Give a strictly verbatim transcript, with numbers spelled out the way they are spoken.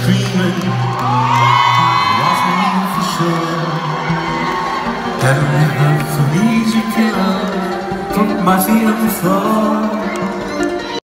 dreaming, wasn't for sure. Had only heard from easy killer, put my feet on the floor.